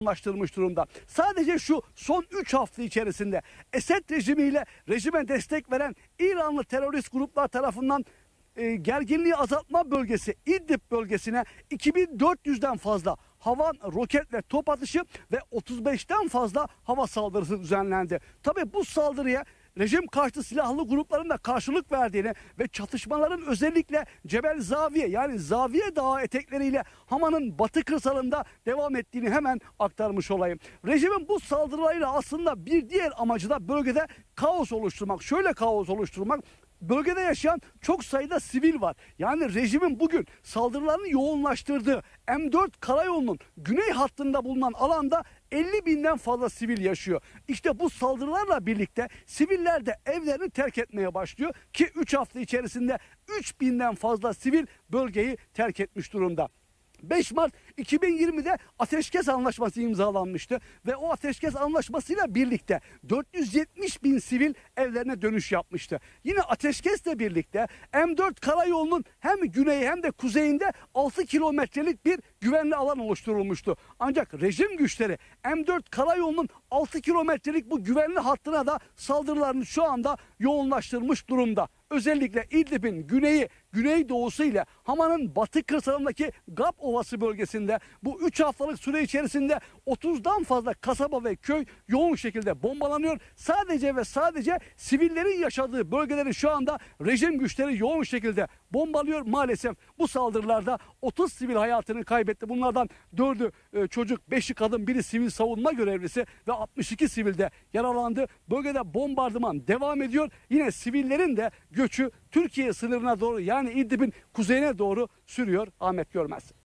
yoğunlaştırmış durumda. Sadece şu son 3 hafta içerisinde Esed rejimiyle rejime destek veren İranlı terörist gruplar tarafından gerginliği azaltma bölgesi İdlib bölgesine 2400'den fazla hava, roket ve top atışı ve 35'ten fazla hava saldırısı düzenlendi. Tabii bu saldırıya rejim karşıtı silahlı grupların da karşılık verdiğini ve çatışmaların özellikle Cebel Zaviye yani Zaviye Dağı etekleriyle Hama'nın batı kırsalında devam ettiğini hemen aktarmış olayım. Rejimin bu saldırılarıyla aslında bir diğer amacı da bölgede kaos oluşturmak. Şöyle kaos oluşturmak. Bölgede yaşayan çok sayıda sivil var. Yani rejimin bugün saldırılarını yoğunlaştırdığı M4 karayolunun güney hattında bulunan alanda 50 binden fazla sivil yaşıyor. İşte bu saldırılarla birlikte siviller de evlerini terk etmeye başlıyor ki 3 hafta içerisinde 3000'den fazla sivil bölgeyi terk etmiş durumda. 5 Mart 2020'de ateşkes anlaşması imzalanmıştı ve o ateşkes anlaşmasıyla birlikte 470 bin sivil evlerine dönüş yapmıştı. Yine ateşkesle birlikte M4 karayolunun hem güneyi hem de kuzeyinde 6 kilometrelik bir güvenli alan oluşturulmuştu. Ancak rejim güçleri M4 karayolunun 6 kilometrelik bu güvenli hattına da saldırılarını şu anda yoğunlaştırmış durumda. Özellikle İdlib'in güneyi, güneydoğusu ile Hama'nın batı kırsalındaki Gap Ovası bölgesinde bu 3 haftalık süre içerisinde 30'dan fazla kasaba ve köy yoğun şekilde bombalanıyor. Sadece ve sadece sivillerin yaşadığı bölgeleri şu anda rejim güçleri yoğun şekilde bombalıyor. Maalesef bu saldırılarda 30 sivil hayatını kaybetti. Bunlardan 4'ü çocuk, 5'i kadın, biri sivil savunma görevlisi ve 62 sivil de yaralandı. Bölgede bombardıman devam ediyor. Yine sivillerin de göçü Türkiye sınırına doğru yani İdlib'in kuzeyine doğru sürüyor. Ahmet Görmez.